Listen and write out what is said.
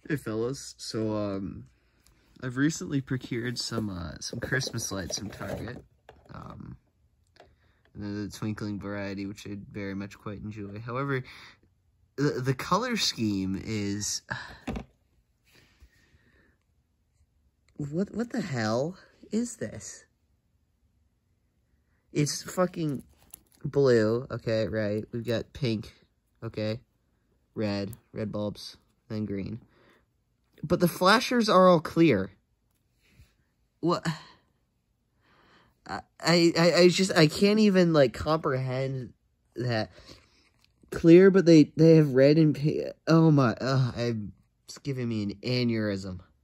Hey fellas, so I've recently procured some Christmas lights from Target, and they're the twinkling variety, which I very much quite enjoy. However, the color scheme is what the hell is this? It's fucking blue, okay, right? We've got pink, okay, red bulbs, then green. But the flashers are all clear. What? I can't even, like, comprehend that. Clear, but they have red and pink. Oh my, it's giving me an aneurysm.